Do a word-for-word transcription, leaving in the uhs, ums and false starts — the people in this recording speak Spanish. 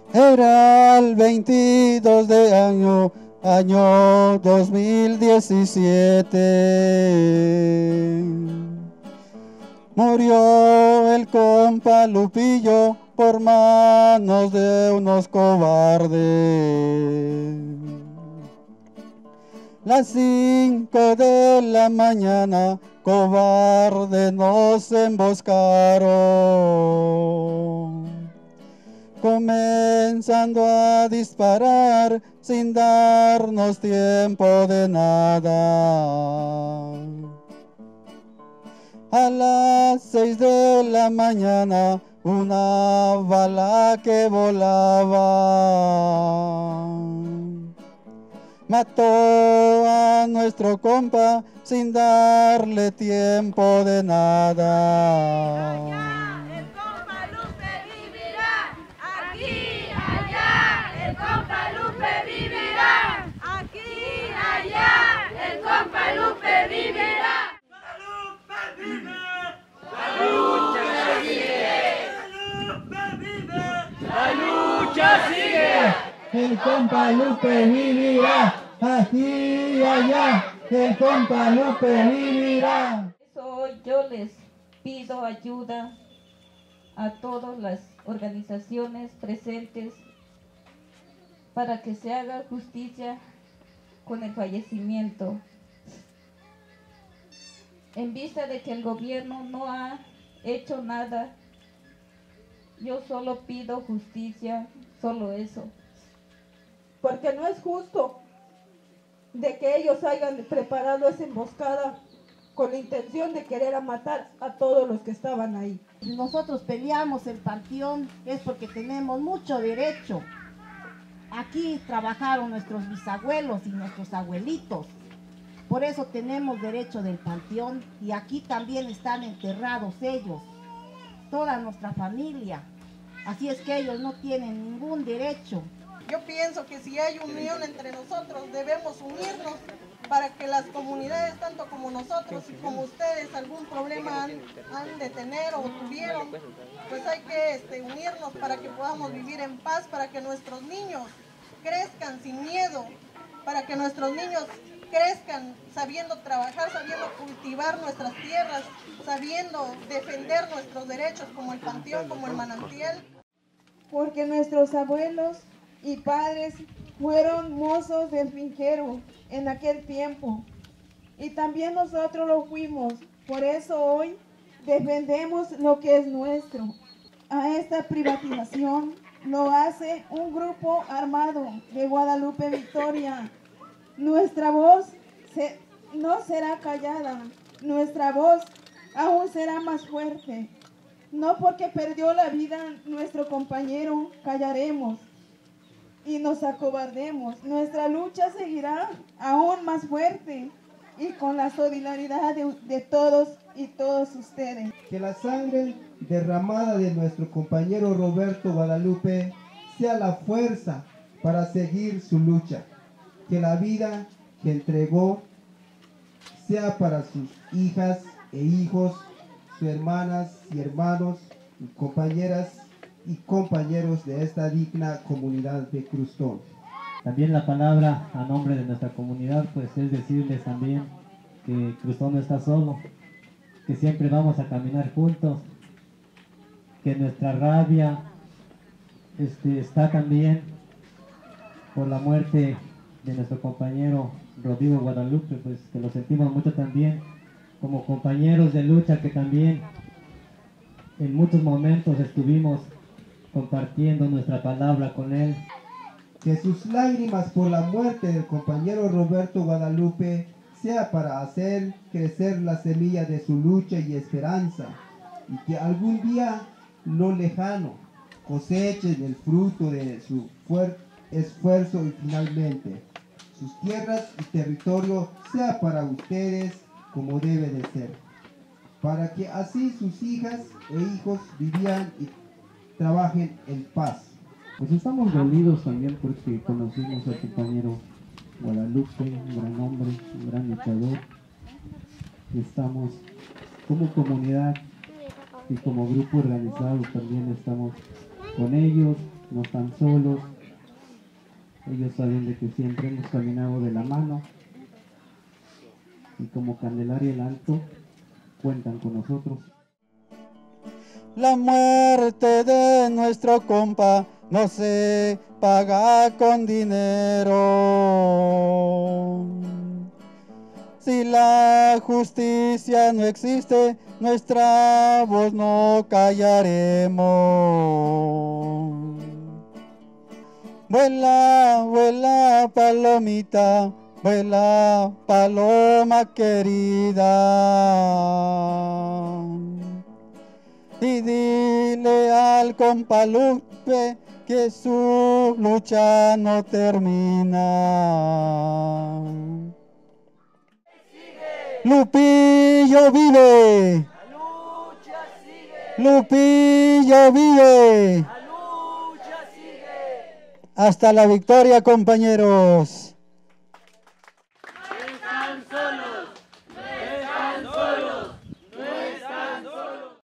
Era el veintidós de año, año dos mil diecisiete. Murió el compa Lupillo por manos de unos cobardes. Las cinco de la mañana, cobardes nos emboscaron, comenzando a disparar sin darnos tiempo de nada. A las seis de la mañana, una bala que volaba mató a nuestro compa sin darle tiempo de nada. Allá, el compa Lupe vivirá. Aquí, allá, el compa Lupe vivirá. Aquí, allá, el compa Lupe vivirá. ¡Guadalupe vive! ¡La lucha sigue! ¡Guadalupe vive! ¡La lucha sigue! El compa Lupe vivirá, aquí y allá, el compa Lupe vivirá. Hoy yo les pido ayuda a todas las organizaciones presentes para que se haga justicia con el fallecimiento. En vista de que el gobierno no ha hecho nada, yo solo pido justicia, solo eso. Porque no es justo de que ellos hayan preparado esa emboscada con la intención de querer matar a todos los que estaban ahí. Si nosotros peleamos el panteón es porque tenemos mucho derecho. Aquí trabajaron nuestros bisabuelos y nuestros abuelitos. Por eso tenemos derecho del panteón y aquí también están enterrados ellos, toda nuestra familia. Así es que ellos no tienen ningún derecho. Yo pienso que si hay unión entre nosotros, debemos unirnos para que las comunidades, tanto como nosotros y como ustedes, algún problema han, han de tener o tuvieron, pues hay que este, unirnos para que podamos vivir en paz, para que nuestros niños crezcan sin miedo, para que nuestros niños crezcan sabiendo trabajar, sabiendo cultivar nuestras tierras, sabiendo defender nuestros derechos como el panteón, como el manantial. Porque nuestros abuelos y padres fueron mozos del finquero en aquel tiempo y también nosotros lo fuimos. Por eso hoy defendemos lo que es nuestro. A esta privatización lo hace un grupo armado de Guadalupe Victoria. Nuestra voz se, no será callada, nuestra voz aún será más fuerte. No porque perdió la vida nuestro compañero callaremos y nos acobardemos. Nuestra lucha seguirá aún más fuerte y con la solidaridad de, de todos y todos ustedes. Que la sangre derramada de nuestro compañero Roberto Guadalupe sea la fuerza para seguir su lucha. Que la vida que entregó sea para sus hijas e hijos, sus hermanas y hermanos, y compañeras y compañeros de esta digna comunidad de Crustón. También la palabra a nombre de nuestra comunidad pues es decirles también que Crustón no está solo, que siempre vamos a caminar juntos, que nuestra rabia este, está también por la muerte de nuestro compañero Rodrigo Guadalupe, pues que lo sentimos mucho también como compañeros de lucha, que también en muchos momentos estuvimos compartiendo nuestra palabra con él. Que sus lágrimas por la muerte del compañero Roberto Guadalupe sea para hacer crecer la semilla de su lucha y esperanza, y que algún día no lejano cosechen el fruto de su fuerte esfuerzo y finalmente sus tierras y territorio sea para ustedes como debe de ser, para que así sus hijas e hijos vivan y trabajen en paz. Pues estamos dolidos también porque conocimos al compañero Guadalupe, un gran hombre, un gran luchador. Estamos como comunidad y como grupo organizado también estamos con ellos, no están solos. Ellos saben de que siempre hemos caminado de la mano y como Candelaria el Alto cuentan con nosotros. La muerte de nuestro compa no se paga con dinero. Si la justicia no existe, nuestra voz no callaremos. Vuela, vuela, palomita, vuela, paloma querida. Y dile al compa Lupe que su lucha no termina. Lupillo vive. La lucha sigue. Lupillo vive. La lucha sigue. Hasta la victoria, compañeros.